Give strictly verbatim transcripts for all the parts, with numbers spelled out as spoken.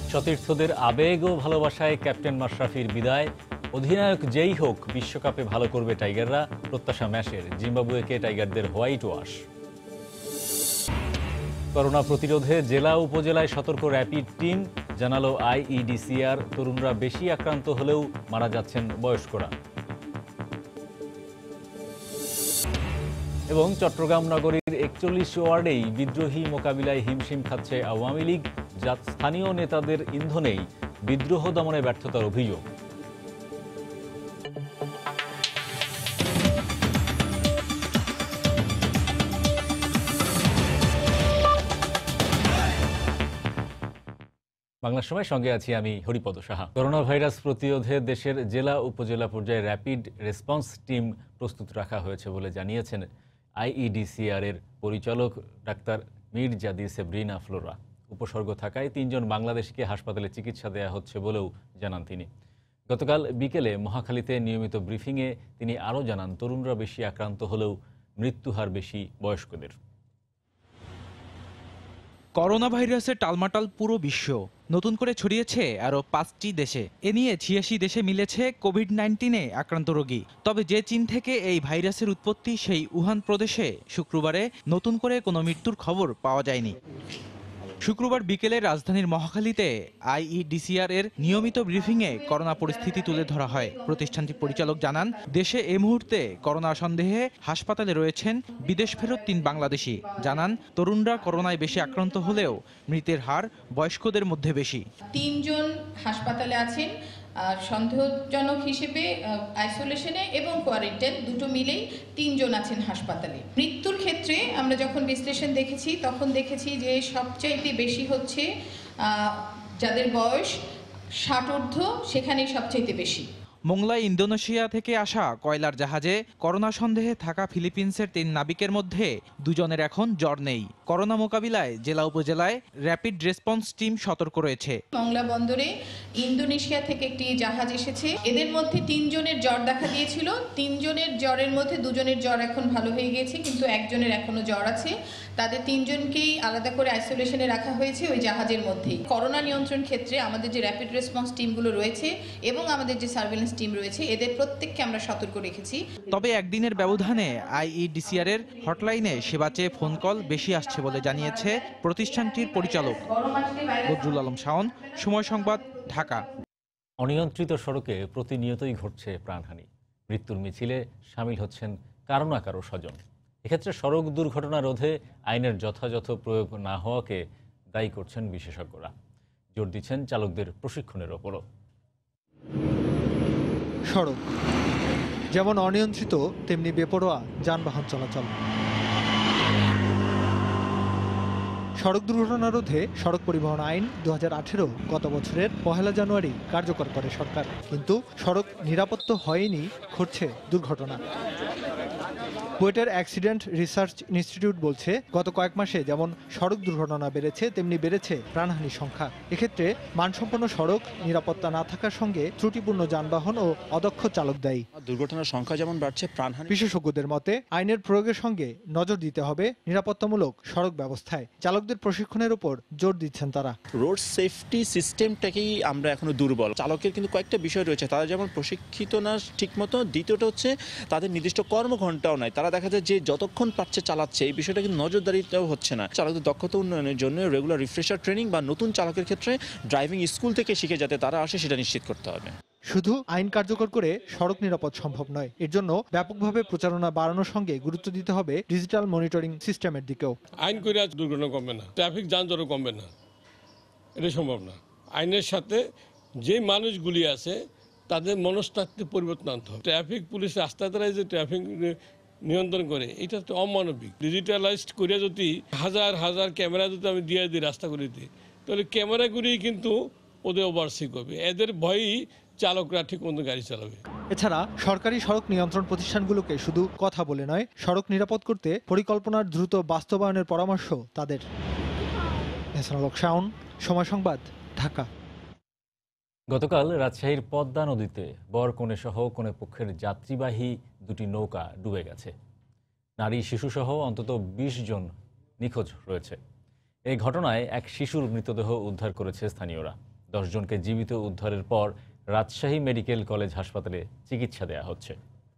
সতীর্থদের আবেগ ও ভালোবাসায় ক্যাপ্টেন মাশরাফির বিদায়। অধিনায়ক যেই হোক বিশ্বকাপে ভালো করবে টাইগাররা, প্রত্যাশা ম্যাচের। জিম্বাবুয়েকে টাইগারদের হোয়াইট ওয়াশ। করোনা প্রতিরোধে জেলা উপজেলায় সতর্ক র্যাপিড টিম, জানালো আইইডিসিআর। তরুণরা বেশি আক্রান্ত হলেও মারা যাচ্ছেন বয়স্করা। এবং চট্টগ্রাম নগরীর একচল্লিশ ওয়ার্ডেই বিদ্রোহী মোকাবিলায় হিমশিম খাচ্ছে আওয়ামী লীগ। স্থানীয় নেতাদের ইন্ধনেই বিদ্রোহ দমনে ব্যর্থতার অভিযোগ। বাংলা সময় সঙ্গে আছি আমি হরিপদ সাহা। করোনা ভাইরাস প্রতিরোধে দেশের জেলা উপজেলা পর্যায়ে র্যাপিড রেসপন্স টিম প্রস্তুত রাখা হয়েছে বলে জানিয়েছেন আইইডিসিআর এর পরিচালক ডাক্তার মির্জাদি সেব্রিনা ফ্লোরা। উপসর্গ থাকায় তিনজন বাংলাদেশিকে হাসপাতালে চিকিৎসা দেওয়া হচ্ছে বলেও জানান তিনি। গতকাল বিকেলে মহাখালীতে নিয়মিত ব্রিফিংয়ে তিনি আরও জানান, তরুণরা বেশি আক্রান্ত হলেও মৃত্যুহার বেশি বয়স্কদের। করোনা ভাইরাসের টালমাটাল পুরো বিশ্ব, নতুন করে ছড়িয়েছে আরও পাঁচটি দেশে। এ নিয়ে ছিয়াশি দেশে মিলেছে কোভিড নাইন্টিনে আক্রান্ত রোগী। তবে যে চীন থেকে এই ভাইরাসের উৎপত্তি, সেই উহান প্রদেশে শুক্রবারে নতুন করে কোনো মৃত্যুর খবর পাওয়া যায়নি। শুক্রবার বিকেলে রাজধানীর মহাখালীতে আইইডিসিআর এর নিয়মিত ব্রিফিংয়ে করোনা পরিস্থিতি তুলে ধরা হয়। প্রতিষ্ঠানটির পরিচালক জানান, দেশে এই মুহূর্তে করোনা সন্দেহে হাসপাতালে রয়েছেন বিদেশ ফেরত তিন বাংলাদেশি। জানান, তরুণরা করোনায় বেশি আক্রান্ত হলেও মৃতের হার বয়স্কদের মধ্যে বেশি। তিনজন হাসপাতালে আছেন সন্দেহজনক হিসেবে, আইসোলেশনে এবং কোয়ারেন্টাইন দুটো মিলেই তিনজন আছেন হাসপাতালে। মৃত্যুর ক্ষেত্রে আমরা যখন বিশ্লেষণ দেখেছি তখন দেখেছি যে সবচাইতে বেশি হচ্ছে যাদের বয়স ষাট ঊর্ধ্ব, সেখানেই সবচাইতে বেশি। মোংলায় ইন্দোনেশিয়া থেকে আসা কয়লার জাহাজে করোনা সন্দেহে থাকা ফিলিপিন্সের তিন নাবিকের মধ্যে দুজনের এখন জ্বর নেই। করোনা মোকাবিলায় জেলা উপজেলায় র্যাপিড রেসপন্স টিম সতর্ক রয়েছে। মংলা বন্দরে ইন্দোনেশিয়া থেকে একটি জাহাজ এসেছে, এদের মধ্যে তিনজনের জ্বর দেখা দিয়েছিল। তিনজনের জ্বরের মধ্যে দুজনের জ্বর এখন ভালো হয়ে গিয়েছে, কিন্তু একজনের এখনো জ্বর আছে। তাদের তিনজনকেই আলাদা করে আইসোলেশনে রাখা হয়েছে ওই জাহাজের মধ্যেই। করোনা নিয়ন্ত্রণ ক্ষেত্রে আমাদের যে র্যাপিড রেসপন্স টিমগুলো রয়েছে এবং আমাদের যে সার্ভেলেন্স টিম রয়েছে, এদের প্রত্যেককে আমরা সতর্ক রেখেছি। তবে একদিনের ব্যবধানে আইইডিসিআর এর হটলাইনে সেবা চেয়ে ফোন কল বেশি আসছে বলে জানিয়েছে প্রতিষ্ঠানটির পরিচালক বদরুল আলম শাওন। সময় সংবাদ, ঢাকা। অনিয়ন্ত্রিত সড়কে প্রতিনিয়তই ঘটছে প্রাণহানি। মৃত্যুর মিছিলে সামিল হচ্ছেন কারো না কারো স্বজন। এক্ষেত্রে সড়ক দুর্ঘটনা রোধে আইনের যথাযথ প্রয়োগ না হওয়াকে দায়ী করছেন বিশেষজ্ঞরা। জোর দিচ্ছেন চালকদের প্রশিক্ষণের ওপরও। সড়ক যেমন অনিয়ন্ত্রিত, তেমনি বেপরোয়া যানবাহন চলাচল। সড়ক দুর্ঘটনা রোধে সড়ক পরিবহন আইন দু হাজার আঠেরো গত বছরের পহেলা জানুয়ারি কার্যকর করে সরকার, কিন্তু সড়ক নিরাপত্তা হয়নি, ঘটছে দুর্ঘটনা। বুয়েটের অ্যাক্সিডেন্ট রিসার্চ ইনস্টিটিউট বলছে, গত কয়েক মাসে যেমন সড়ক দুর্ঘটনা বেড়েছে, তেমনি বেড়েছে প্রাণহানির সংখ্যা। এক্ষেত্রে মানসম্পন্ন সড়ক, নিরাপত্তা না থাকার সঙ্গে ত্রুটিপূর্ণ যানবাহন ও অদক্ষ চালক দায়ী। দুর্ঘটনার সংখ্যা যেমন বাড়ছে, প্রাণহানি। বিশেষজ্ঞদের মতে আইনের প্রয়োগের সঙ্গে নজর দিতে হবে নিরাপত্তামূলক সড়ক ব্যবস্থায়। চালকদের প্রশিক্ষণের উপর জোর দিচ্ছেন তারা। রোড সেফটি সিস্টেমটাকেই আমরা এখনো দুর্বল। চালকের কিন্তু কয়েকটা বিষয় রয়েছে, তারা যেমন প্রশিক্ষিত না ঠিকমতো, দ্বিতীয়টা হচ্ছে তাদের নির্দিষ্ট কর্মঘণ্টাও নাই। তারা দেখা যায় যে যতক্ষণ পারছে চালাচ্ছে, এই বিষয়টা কিন্তু নজরদারিটাও হচ্ছে না। চালকদের দক্ষতা উন্নয়নের জন্য রেগুলার রিফ্রেশার ট্রেনিং বা নতুন চালকের ক্ষেত্রে ড্রাইভিং স্কুল থেকে শিখে যাতে তারা আসে, সেটা নিশ্চিত করতে হবে। শুধু আইন কার্যকর করে সড়ক নিরাপদ সম্ভব নয়, এর জন্য ব্যাপকভাবে প্রচারণা বাড়ানোর সঙ্গে গুরুত্ব দিতে হবে ডিজিটাল মনিটরিং সিস্টেমের দিকেও। আইন করে আজ দুর্ঘটনা কমবে না, ট্রাফিক যানজটও কমবে না, এটা সম্ভব না। আইনের সাথে যে মানুষগুলি আছে তাদের মনস্তাত্ত্বিক পরিবর্তন আনতে হবে। ট্রাফিক পুলিশ রাস্তা দ্বারা যে ট্রাফিক নিয়ন্ত্রণ করে, এটা তো অমানবিক। ডিজিটালাইজড করে যদি হাজার হাজার ক্যামেরা যদি আমি দিয়ে দিই রাস্তা করে দিই, তাহলে ক্যামেরাগুলি কিন্তু ওদের ওভারসিক হবে। এদের ভয়ই চালকরা ঠিক মতো গাড়ি চালাবে। এছাড়া সরকারি সড়ক নিয়ন্ত্রণ প্রতিষ্ঠানগুলোকে শুধু কথা বলে নয়, সড়ক নিরাপদ করতে পরিকল্পনার দ্রুত বাস্তবায়নের পরামর্শ তাদের। শাওন, সময় সংবাদ, ঢাকা। গতকাল রাজশাহীর পদ্মা নদীতে বর কনে সহ কনে পক্ষের যাত্রীবাহী দুটি নৌকা ডুবে গেছে। নারী শিশুসহ অন্তত বিশ জন নিখোঁজ রয়েছে। এই ঘটনায় এক শিশুর মৃতদেহ উদ্ধার করেছে স্থানীয়রা। দশ জনকে জীবিত উদ্ধারের পর রাজশাহী মেডিকেল কলেজ হাসপাতালে চিকিৎসা দেওয়া হচ্ছে।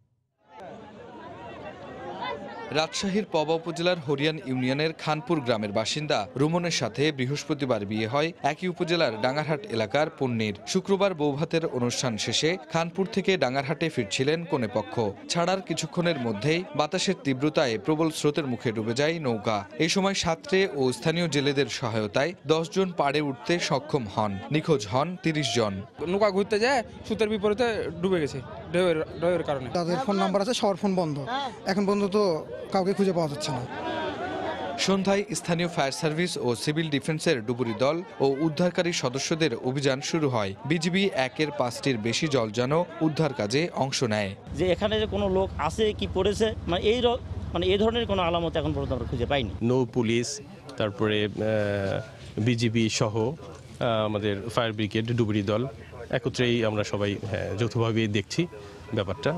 রাজশাহীর পবা উপজেলার হরিয়ান ইউনিয়নের খানপুর গ্রামের বাসিন্দা রুমনের সাথে বৃহস্পতিবার বিয়ে হয় একই উপজেলার ডাঙ্গারহাট এলাকার পন্নীর। শুক্রবার বৌভাতের অনুষ্ঠান শেষে খানপুর থেকে ডাঙ্গারহাটে ফিরছিলেন কনেপক্ষ। ছাড়ার কিছুক্ষণের মধ্যেই বাতাসের তীব্রতায় প্রবল স্রোতের মুখে ডুবে যায় নৌকা। এই সময় সাঁতরে ও স্থানীয় জেলেদের সহায়তায় দশ জন পাড়ে উঠতে সক্ষম হন। নিখোঁজ হন তিরিশ জন। নৌকা ঘুরতে যায় স্রোতের বিপরীতে ডুবে গেছে ঢেউয়ের ঢেউয়ের কারণে। তাদের ফোন নাম্বার আছে, সবার ফোন বন্ধ, এখন পর্যন্ত কাউকে খুঁজে পাওয়া যাচ্ছে না। সন্ধ্যায় স্থানীয় ফায়ার সার্ভিস ও সিভিল ডিফেন্সের ডুবুরি দল ও উদ্ধারকারী সদস্যদের অভিযান শুরু হয়। বিজিবি একের পাঁচটির বেশি জলযানও উদ্ধার কাজে অংশ নেয়। যে এখানে যে কোনো লোক আছে কি পড়েছে, মানে এই মানে এই ধরনের কোনো আলামত এখন পর্যন্ত আমরা খুঁজে পাইনি। নৌ পুলিশ, তারপরে বিজিবি সহ আমাদের ফায়ার ব্রিগেড, ডুবুরি দল একত্রেই আমরা সবাই যৌথভাবে দেখছি ব্যাপারটা।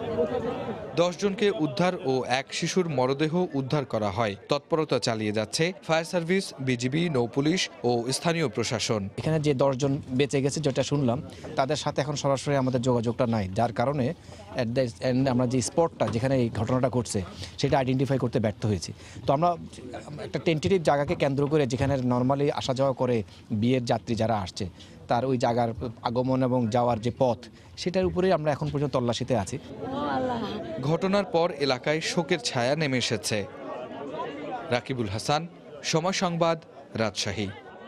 দশ জনকে উদ্ধার ও এক শিশুর মরদেহ উদ্ধার করা হয়। তৎপরতা চালিয়ে যাচ্ছে ফায়ার সার্ভিস, বিজিবি, নৌপুলিশ ও স্থানীয় প্রশাসন। এখানে যে দশ জন বেঁচে গেছে যেটা শুনলাম, তাদের সাথে এখন সরাসরি আমাদের যোগাযোগটা নাই, যার কারণে আমরা যে স্পটটা যেখানে এই ঘটনাটা ঘটছে সেটা আইডেন্টিফাই করতে ব্যর্থ হয়েছি। তো আমরা একটা টেন্টেটিভ জায়গাকে কেন্দ্র করে, যেখানে নর্মালি আসা যাওয়া করে বিয়ের যাত্রী যারা আসছে, তার ওই জায়গার আগমন এবং যাওয়ার যে পথ, সেটার উপরেই আমরা এখন পর্যন্ত তল্লাশিতে আছি। ঘটনার পর এলাকায় শোকের ছায়া নেমে এসেছে। রাকিবুল হাসান, সময় সংবাদ, রাজশাহী।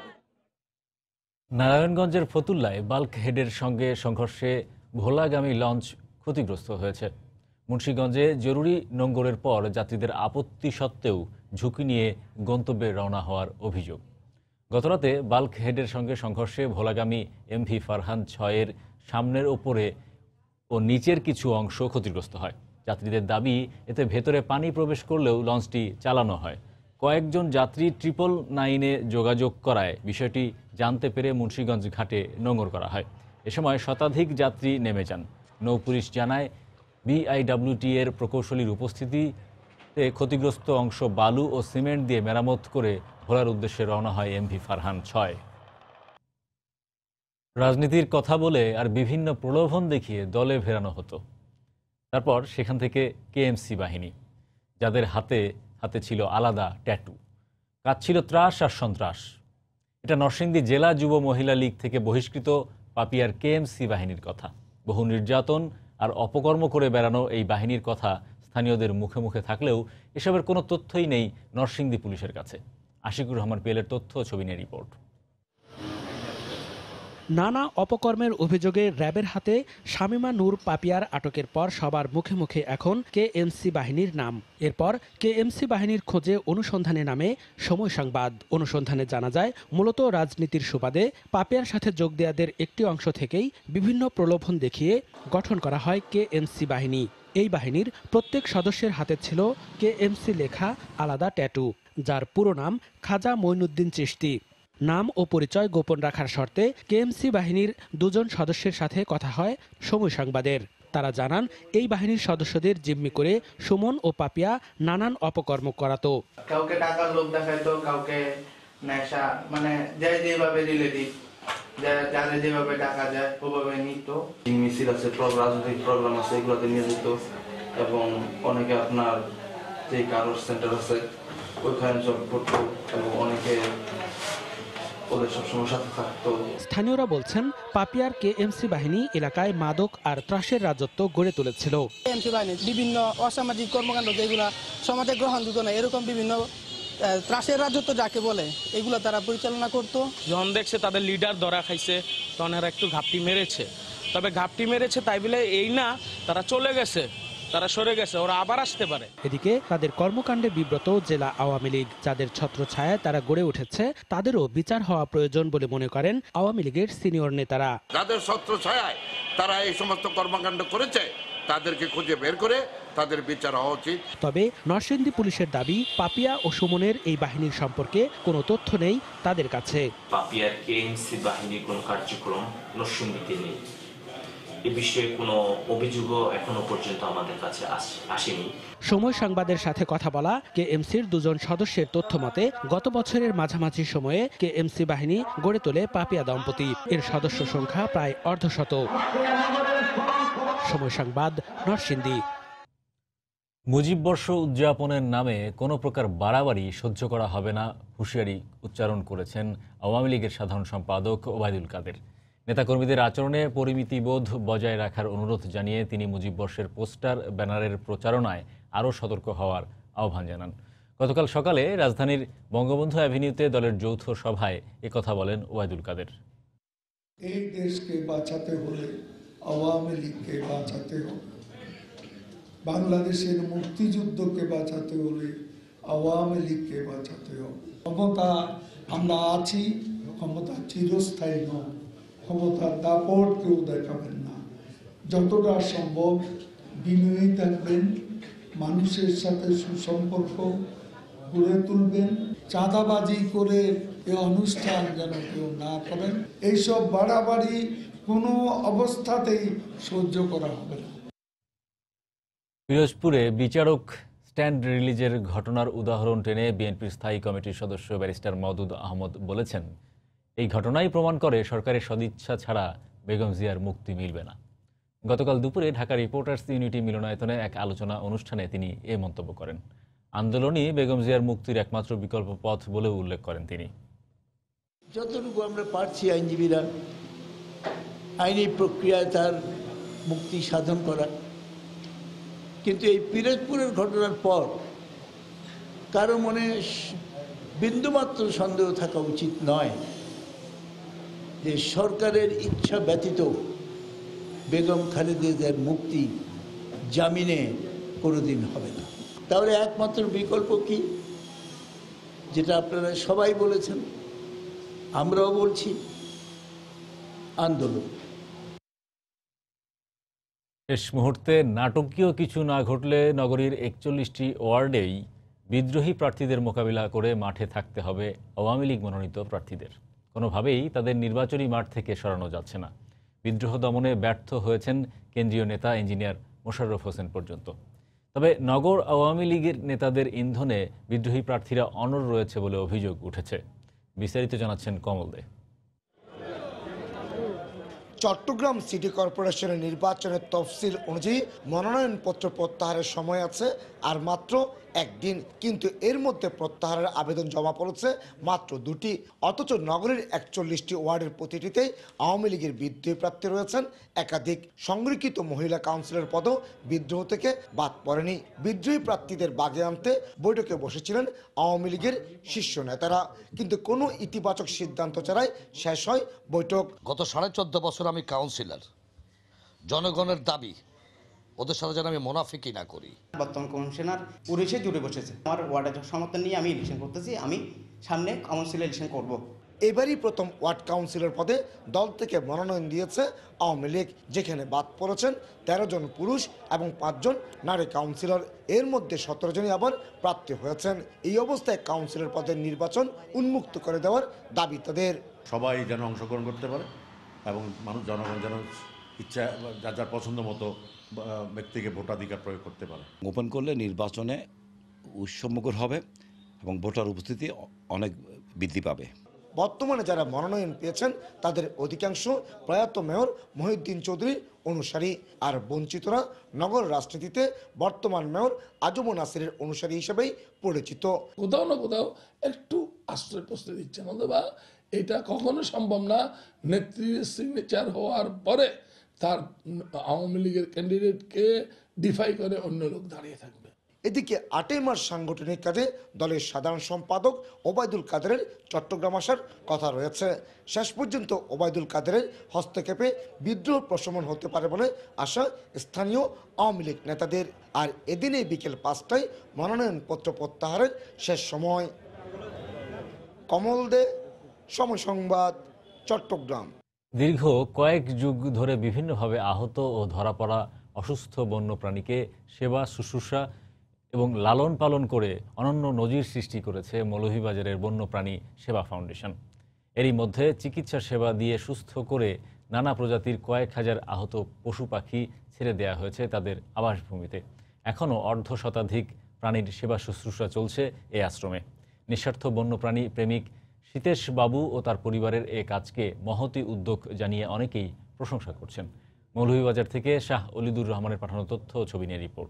নারায়ণগঞ্জের ফতুল্লায় বাল্ক হেডের সঙ্গে সংঘর্ষে ভোলাগামী লঞ্চ ক্ষতিগ্রস্ত হয়েছে। মুন্সিগঞ্জে জরুরি নোঙ্গরের পর যাত্রীদের আপত্তি সত্ত্বেও ঝুঁকি নিয়ে গন্তব্যে রওনা হওয়ার অভিযোগ। গতরাতে বাল্ক হেডের সঙ্গে সংঘর্ষে ভোলাগামী এমভি ফারহান ছয়ের সামনের ওপরে ও নিচের কিছু অংশ ক্ষতিগ্রস্ত হয়। যাত্রীদের দাবি, এতে ভেতরে পানি প্রবেশ করলেও লঞ্চটি চালানো হয়। কয়েকজন যাত্রী ট্রিপল নাইনে যোগাযোগ করায় বিষয়টি জানতে পেরে মুন্সিগঞ্জ ঘাটে নোঙর করা হয়। এ সময় শতাধিক যাত্রী নেমে যান। নৌপুলিশ জানায়, বিআইডব্লিউটি এর প্রকৌশলীর উপস্থিতিতে ক্ষতিগ্রস্ত অংশ বালু ও সিমেন্ট দিয়ে মেরামত করে ভোলার উদ্দেশ্যে রওনা হয় এমভি ফারহান ছয়। রাজনীতির কথা বলে আর বিভিন্ন প্রলোভন দেখিয়ে দলে ফেরানো হতো। তারপর সেখান থেকে কেএমসি বাহিনী, যাদের হাতে হাতে ছিল আলাদা ট্যাটু, কাজ ছিল ত্রাস আর সন্ত্রাস। এটা নরসিংদী জেলা যুব মহিলা লীগ থেকে বহিষ্কৃত পাপিয়ার কেএমসি বাহিনীর কথা। বহু নির্যাতন আর অপকর্ম করে বেড়ানো এই বাহিনীর কথা স্থানীয়দের মুখে মুখে থাকলেও এসবের কোনো তথ্যই নেই নরসিংদী পুলিশের কাছে। আশিকুর রহমান পিএলের তথ্য, ছবি নিয়ে রিপোর্ট। নানা অপকর্মের অভিযোগে র্যাবের হাতে শামিমা নূর পাপিয়ার আটকের পর সবার মুখে মুখে এখন কেএমসি বাহিনীর নাম। এরপর কেএমসি বাহিনীর খোঁজে অনুসন্ধানে নামে সময় সংবাদ। অনুসন্ধানে জানা যায়, মূলত রাজনীতির সুবাদে পাপিয়ার সাথে যোগ দেওয়াদের একটি অংশ থেকেই বিভিন্ন প্রলোভন দেখিয়ে গঠন করা হয় কেএমসি বাহিনী। এই বাহিনীর প্রত্যেক সদস্যের হাতে ছিল কেএমসি লেখা আলাদা ট্যাটু, যার পুরো নাম খাজা মঈনুদ্দিন চিশতি। নাম ও পরিচয় গোপন রাখার শর্তে কেএমসি বাহিনীর দুজন সদস্যের সাথে কথা হয় সময় সংবাদের। তারা জানান, এই বাহিনীর সদস্যদের জিম্মি করে সুমন ও পাপিয়া নানান অপকর্ম করাতো। কাউকে টাকার লোভ দেখাইতো, কাউকে নেশা, মানে যে যেভাবে রিলেটিভ যাদের যেভাবে টাকা যায় ওভাবে নিত। মিছিল আছে, রাজনৈতিক প্রোগ্রাম আছে, এগুলোতে নিয়ে যেত। এবং অনেকে আপনার যে কারোর সেন্টার আছে ওইখানে জব করতো এবং অনেকে স্থানীয়রা বলছেন, পাপিয়ার কেএমসি বাহিনী এলাকায় মাদক আর ত্রাসের রাজত্ব গড়ে তুলেছিল। কেএমসি বাহিনী বিভিন্ন অসামাজিক কর্মকাণ্ড যেগুলো সমাজে গ্রহণযোগ্য না, এরকম বিভিন্ন ত্রাসের রাজত্ব যাকে বলে, এগুলো তারা পরিচালনা করতো। যখন দেখছে তাদের লিডার ধরা খাইছে, তখন এরা একটু ঘাপটি মেরেছে। তবে ঘাপটি মেরেছে তাই বলে এই না তারা চলে গেছে, তারা সরে গেছে, ওরা আবার আসতে পারে। এদিকে তাদের কর্মকাণ্ডে বিব্রত জেলা আওয়ামী লীগ, যাদের ছত্রছায়ায় তারা গড়ে উঠেছে, তাদেরও বিচার হওয়া প্রয়োজন বলে মনে করেন আওয়ামী লীগের সিনিয়র নেতারা। যাদের ছত্রছায়ায় তারা এই সমস্ত কর্মকাণ্ড করেছে, তাদেরকে খুঁজে বের করে তাদের বিচার হওয়া উচিত। তবে নরসিংদী পুলিশের দাবি, পাপিয়া ও সুমনের এই বাহিনীর সম্পর্কে কোনো তথ্য নেই তাদের কাছে। পাপিয়ার কেএমসি বাহিনীর কোনো কার্যক্রম নরসিংদীতে নেই। এ বিষয়ে কোনো অভিযোগও এখনো পর্যন্ত আমাদের কাছে আসেনি। সময় সংবাদের সাথে কথা বলা কেএমসির দুজন সদস্যের তথ্য মতে গত বছরের মাঝামাঝি সময়ে কেএমসি বাহিনী গড়ে তোলে পাপিয়া দম্পতি। এর সদস্য সংখ্যা প্রায় অর্ধশত। সময় সংবাদ, নরসিংদী। মুজিব বর্ষ উদযাপনের নামে কোনো প্রকার বাড়াবাড়ি সহ্য করা হবে না হুঁশিয়ারি উচ্চারণ করেছেন আওয়ামী লীগের সাধারণ সম্পাদক ওবায়দুল কাদের। নেতাকর্মীদের আচরণে পরিমিতিবোধ বজায় রাখার অনুরোধ জানিয়ে তিনি মুজিব বর্ষের পোস্টার ব্যানারের প্রচারণায় আরও সতর্ক হওয়ার আহ্বান জানান। গতকাল সকালে রাজধানীর বঙ্গবন্ধু অ্যাভিনিউতে দলের যৌথ সভায় একথা বলেন ওবায়দুল কাদের। এই দেশকে বাঁচাতে হলে আওয়ামী লীগকে বাঁচাতে হবে, বাংলাদেশের মুক্তিযুদ্ধকে বাঁচাতে হলে আওয়ামী লীগকে বাঁচাতে হবে। ক্ষমতা আমরা আছি, ক্ষমতা চিরস্থায়ী নয়, ক্ষমতার দাপট কেউ দেখাবেন না। যতটা সম্ভব বিনয়ী থাকবেন, মানুষের সাথে সুসম্পর্ক গড়ে তুলবেন। চাঁদাবাজি করে এ অনুষ্ঠান যেন কেউ না করেন। এইসব বাড়াবাড়ি কোনো অবস্থাতেই সহ্য করা হবে না। পিরোজপুরে বিচারক স্ট্যান্ড রিলিজের ঘটনার উদাহরণ টেনে বিএনপির স্থায়ী কমিটির সদস্য ব্যারিস্টার মওদুদ আহমদ বলেছেন, এই ঘটনাই প্রমাণ করে সরকারের সদিচ্ছা ছাড়া বেগম জিয়ার মুক্তি মিলবে না। গতকাল দুপুরে ঢাকা রিপোর্টার্স ইউনিটি মিলনায়তনে এক আলোচনা অনুষ্ঠানে তিনি এ মন্তব্য করেন। আন্দোলনই বেগম জিয়ার মুক্তির একমাত্র বিকল্প পথ বলেও উল্লেখ করেন তিনি। যতটুকু আমরা পারছি আইনজীবীরা আইনি প্রক্রিয়ায় তার মুক্তি সাধন করা, কিন্তু এই পিরোজপুরের ঘটনার পর কারো মনে বিন্দুমাত্র সন্দেহ থাকা উচিত নয় যে সরকারের ইচ্ছা ব্যতীত বেগম খালেদা জিয়ার মুক্তি জামিনে কোনোদিন হবে না। তাহলে একমাত্র বিকল্প কি, যেটা আপনারা সবাই বলেছেন, আমরাও বলছি, আন্দোলন। শেষ মুহূর্তে নাটকীয় কিছু না ঘটলে নগরীর একচল্লিশটি ওয়ার্ডেই বিদ্রোহী প্রার্থীদের মোকাবিলা করে মাঠে থাকতে হবে আওয়ামী লীগ মনোনীত প্রার্থীদের। কোনোভাবেই তাদের নির্বাচনী মাঠ থেকে সরানো যাচ্ছে না। বিদ্রোহ দমনে ব্যর্থ হয়েছেন কেন্দ্রীয় নেতা ইঞ্জিনিয়ার মোশাররফ হোসেন পর্যন্ত। তবে নগর আওয়ামী লীগের নেতাদের ইন্ধনে বিদ্রোহী প্রার্থীরা অনড় রয়েছে বলে অভিযোগ উঠেছে। বিস্তারিত জানাচ্ছেন কমল দে। চট্টগ্রাম সিটি কর্পোরেশনের নির্বাচনের তফসিল অনুযায়ী মনোনয়নপত্র প্রত্যাহারের সময় আছে আর মাত্র একদিন, কিন্তু এর মধ্যে প্রত্যাহারের আবেদন জমা পড়েছে মাত্র দুটি। অথচ নগরীর একচল্লিশটি ওয়ার্ডের প্রতিটিতে আওয়ামী লীগের বিদ্রোহী প্রার্থী রয়েছেন একাধিক। সংরক্ষিত মহিলা কাউন্সিলর পদও বিদ্রোহ থেকে বাদ পড়েনি। বিদ্রোহী প্রার্থীদের বাগে আনতে বৈঠকে বসেছিলেন আওয়ামী লীগের শীর্ষ নেতারা, কিন্তু কোনো ইতিবাচক সিদ্ধান্ত ছাড়াই শেষ হয় বৈঠক। গত সাড়ে চোদ্দ বছর আমি কাউন্সিলর, জনগণের দাবি ওদের সাথে যেন আমি মুনাফিকি না করি। বর্তমান কমিশনার পুলিশে জুড়ে বসেছে, আমার ওয়ার্ডের সমর্থন নিয়ে আমি ইলেকশন করতেছি, আমি সামনে কাউন্সিলর ইলেকশন করব। এবারই প্রথম ওয়ার্ড কাউন্সিলর পদে দল থেকে মনোনয়ন দিয়েছে আওয়ামী লীগ, যেখানে বাদ পড়েছেন তেরো জন পুরুষ এবং পাঁচজন নারী কাউন্সিলর। এর মধ্যে সতেরো জনই আবার প্রার্থী হয়েছেন। এই অবস্থায় কাউন্সিলর পদের নির্বাচন উন্মুক্ত করে দেওয়ার দাবি তাদের। সবাই যেন অংশগ্রহণ করতে পারে এবং মানুষ জনগণ যেন ইচ্ছা যার যার পছন্দ মতো ব্যক্তিকে ভোটাধিকার প্রয়োগ করতে পারে। গোপন করলে নির্বাচনে উৎসবমুখর হবে এবং ভোটার উপস্থিতি অনেক বৃদ্ধি পাবে। বর্তমানে যারা মনোনয়ন পেয়েছেন তাদের অধিকাংশ প্রয়াত মেয়র মহিউদ্দিন চৌধুরীর অনুসারী, আর বঞ্চিতরা নগর রাজনীতিতে বর্তমান মেয়র আজম নাসিরের অনুসারী হিসেবেই পরিচিত। কোথাও না কোথাও একটু আশ্রয় প্রস্তুতি দিচ্ছে, অথবা এটা কখনো সম্ভব না নেত্রীর সিগনেচার হওয়ার পরে তার আওয়ামী লীগের ক্যান্ডিডেটকে ডিফাই করে অন্য লোক দাঁড়িয়ে থাকবে। এদিকে আটই মার্চ সাংগঠনিক কাজে দলের সাধারণ সম্পাদক ওবায়দুল কাদেরের চট্টগ্রাম আসার কথা রয়েছে। শেষ পর্যন্ত ওবায়দুল কাদেরের হস্তক্ষেপে বিদ্রোহ প্রশমন হতে পারে বলে আশা স্থানীয় আওয়ামী লীগ নেতাদের। আর এদিনে বিকেল পাঁচটায় মনোনয়নপত্র প্রত্যাহারের শেষ সময়। কমল দে, সময় সংবাদ, চট্টগ্রাম। দীর্ঘ কয়েক যুগ ধরে বিভিন্নভাবে আহত ও ধরা পড়া অসুস্থ বন্যপ্রাণীকে সেবা শুশ্রূষা এবং লালন পালন করে অনন্য নজির সৃষ্টি করেছে মৌলভীবাজারের বন্যপ্রাণী সেবা ফাউন্ডেশন। এরই মধ্যে চিকিৎসা সেবা দিয়ে সুস্থ করে নানা প্রজাতির কয়েক হাজার আহত পশু পাখি ছেড়ে দেওয়া হয়েছে তাদের আবাসভূমিতে। এখনও অর্ধ শতাধিক প্রাণীর সেবা শুশ্রূষা চলছে এই আশ্রমে। নিঃস্বার্থ বন্যপ্রাণী প্রেমিক সীতেশ বাবু ও তার পরিবারের এ কাজকে মহতি উদ্যোগ জানিয়ে অনেকেই প্রশংসা করছেন। মৌলভীবাজার থেকে শাহ অলিদুর রহমানের পাঠানো তথ্য ও ছবি নিয়ে রিপোর্ট।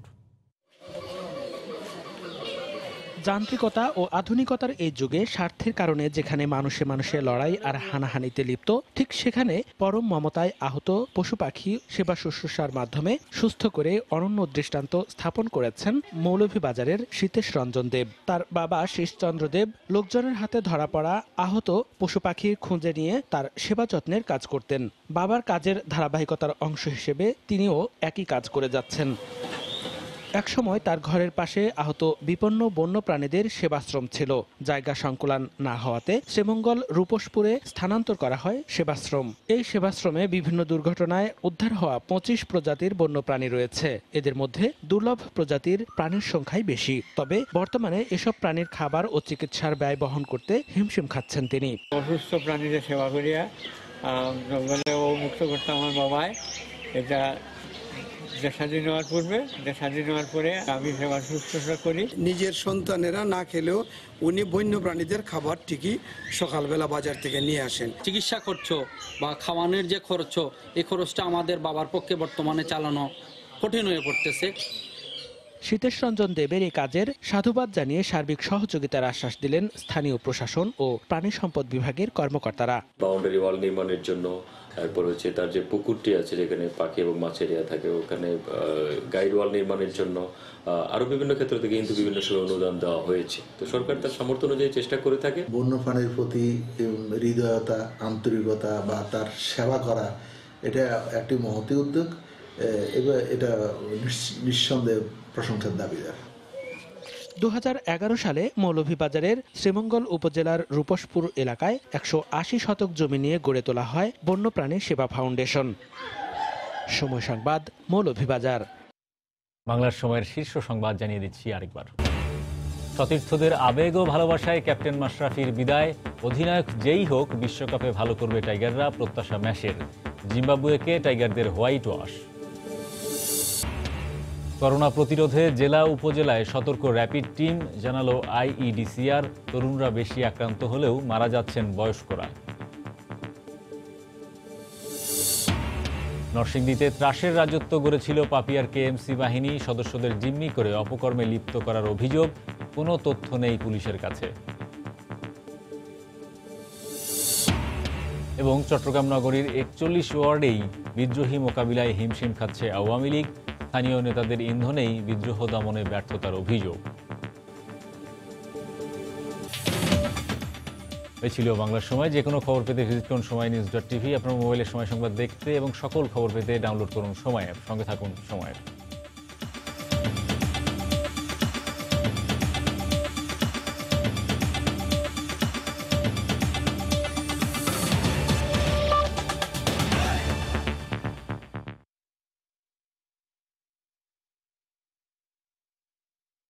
যান্ত্রিকতা ও আধুনিকতার এই যুগে স্বার্থের কারণে যেখানে মানুষে মানুষে লড়াই আর হানাহানিতে লিপ্ত, ঠিক সেখানে পরম মমতায় আহত পশু পাখি সেবা শুশ্রূষার মাধ্যমে সুস্থ করে অনন্য দৃষ্টান্ত স্থাপন করেছেন মৌলভীবাজারের সীতেশ রঞ্জন দেব। তার বাবা শেষচন্দ্র দেব লোকজনের হাতে ধরা পড়া আহত পশু পাখি খুঁজে নিয়ে তার সেবা যত্নের কাজ করতেন। বাবার কাজের ধারাবাহিকতার অংশ হিসেবে তিনিও একই কাজ করে যাচ্ছেন। একসময় তার ঘরের পাশে আহত বিপন্ন বন্য প্রাণীদের সেবাশ্রম ছিল। জায়গা সংকুলান না হওয়াতে শ্রীমঙ্গল রূপসপুরে স্থানান্তর করা হয় সেবাশ্রম। এই সেবাশ্রমে বিভিন্ন দুর্ঘটনায় উদ্ধার হওয়া পঁচিশ প্রজাতির বন্যপ্রাণী রয়েছে। এদের মধ্যে দুর্লভ প্রজাতির প্রাণীর সংখ্যাই বেশি। তবে বর্তমানে এসব প্রাণীর খাবার ও চিকিৎসার ব্যয় বহন করতে হিমশিম খাচ্ছেন তিনি। অসুস্থ প্রাণীদের সেবা করিয়া জঙ্গলে ও মুক্ত করতে আমার বাবায় এটা দেশ স্বাধীন হওয়ার পূর্বে, দেশ স্বাধীন হওয়ার পরে আমি সেবা শুশ্রূষা করি। নিজের সন্তানেরা না খেলেও উনি বন্য প্রাণীদের খাবার ঠিকই সকালবেলা বাজার থেকে নিয়ে আসেন। চিকিৎসা খরচ বা খাওয়ানোর যে খরচ, এই খরচটা আমাদের বাবার পক্ষে বর্তমানে চালানো কঠিন হয়ে পড়তেছে। সীতেশ রঞ্জন দেবের এই কাজের সাধুবাদ জানিয়ে সার্বিক সহযোগিতার আশ্বাস দিলেন স্থানীয় প্রশাসন ও প্রাণী সম্পদ বিভাগের কর্মকর্তারা। বাউন্ডারি ওয়াল নির্মাণের জন্য, তারপর হচ্ছে তার যে পুকুরটি আছে যেখানে পাখি এবং মাছের ইয়া থাকে, ওখানে গাইড ওয়াল নির্মাণের জন্য আরো বিভিন্ন ক্ষেত্র থেকে কিন্তু বিভিন্ন সময় অনুদান দেওয়া হয়েছে। তো সরকার তার সামর্থ্য অনুযায়ী চেষ্টা করে থাকে। বন্যপ্রাণীর প্রতি হৃদয়তা, আন্তরিকতা বা তার সেবা করা, এটা একটি মহতি উদ্যোগ। এবার এটা নিঃসন্দেহে প্রশংসার দাবিদার। দু হাজার এগারো সালে মৌলভীবাজারের শ্রীমঙ্গল উপজেলার রূপসপুর এলাকায় একশো আশি শতক জমি নিয়ে গড়ে তোলা হয় বন্যপ্রাণী সেবা ফাউন্ডেশন। সময় সংবাদ, মৌলভীবাজার। বাংলার সময়ের শীর্ষ সংবাদ জানিয়ে দিচ্ছি আরেকবার। সতীর্থদের আবেগ ও ভালোবাসায় ক্যাপ্টেন মাশরাফির বিদায়। অধিনায়ক যেই হোক বিশ্বকাপে ভালো করবে টাইগাররা, প্রত্যাশা ম্যাশের। জিম্বাবুয়েকে টাইগারদের হোয়াইট ওয়াশ। করোনা প্রতিরোধে জেলা উপজেলায় সতর্ক র্যাপিড টিম, জানালো আইইডিসিআর। তরুণরা বেশি আক্রান্ত হলেও মারা যাচ্ছেন বয়স্করা। নরসিংদীতে ত্রাসের রাজত্ব গড়েছিল পাপিয়ার কেএমসি বাহিনী। সদস্যদের জিম্মি করে অপকর্মে লিপ্ত করার অভিযোগ। কোনো তথ্য নেই পুলিশের কাছে। এবং চট্টগ্রাম নগরীর একচল্লিশ ওয়ার্ডেই বিদ্রোহী মোকাবিলায় হিমশিম খাচ্ছে আওয়ামী লীগ। স্থানীয় নেতাদের ইন্ধনেই বিদ্রোহ দমনে ব্যর্থতার অভিযোগ। এই ছিল বাংলার সময়। যে কোনো খবর পেতে ভিজিট করুন সময় নিউজ ডট টিভি। আপনার মোবাইলের সময় সংবাদ দেখতে এবং সকল খবর পেতে ডাউনলোড করুন সময় অ্যাপ। সঙ্গে থাকুন সময় অ্যাপ।